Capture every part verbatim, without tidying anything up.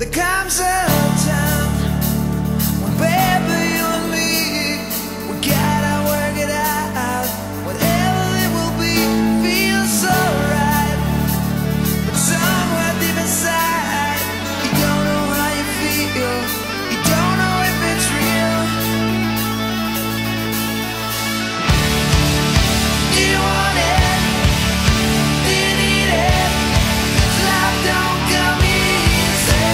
There comes a time when, baby, you and me, we gotta work it out. Whatever it will be feels so right, but somewhere deep inside, you don't know how you feel. You don't know if it's real. Do you want it? Do you need it? 'Cause life don't come easy.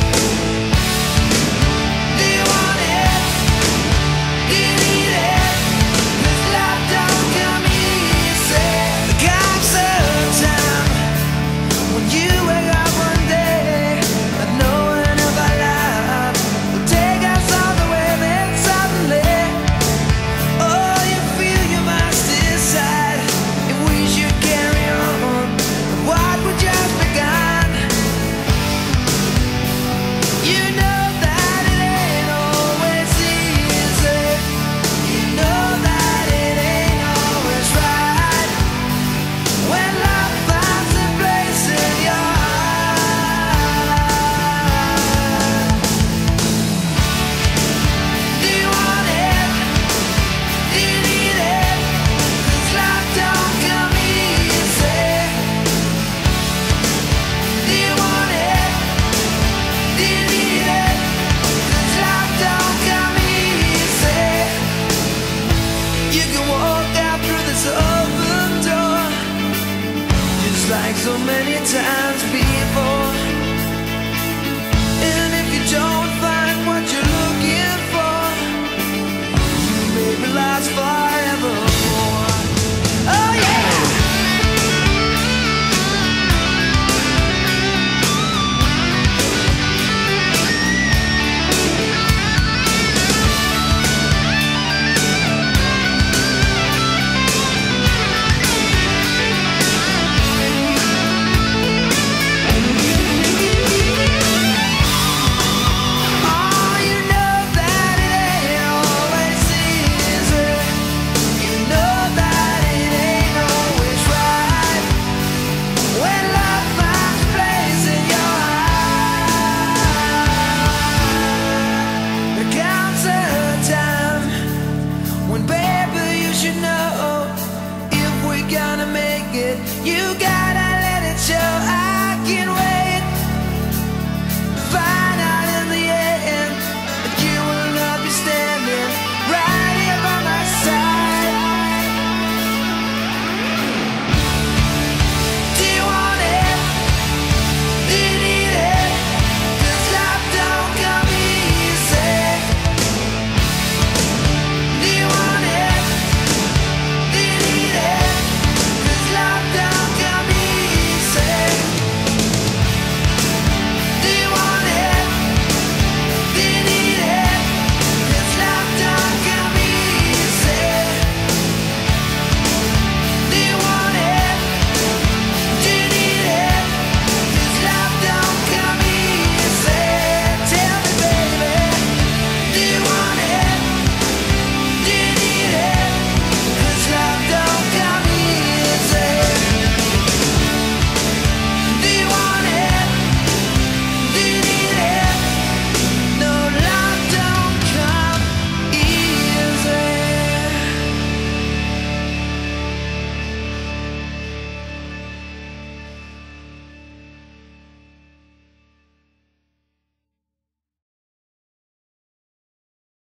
Do you want it? Do you need it? 'Cause life don't come easy. There comes a time when you wake up one day not knowing if our life will take us all the way. Then suddenly, oh, you feel you must decide if we should carry on what we just begun. You know that it ain't always easy. You know that it ain't always right. When love finds a place in your heart. Do you want it? Do you need it? 'Cause life don't come easy. Do you want it? Do you need it? 'Cause life don't come easy. You can walk out through this open door just like so many times before. And if you don't find what you're looking for, you may be lost forevermore. Oh yeah! Oh, you know that it ain't always easy. You know that it ain't always right. When love finds a place in your heart. There comes a time when, baby, you should know if we're gonna make it. You gotta let it show.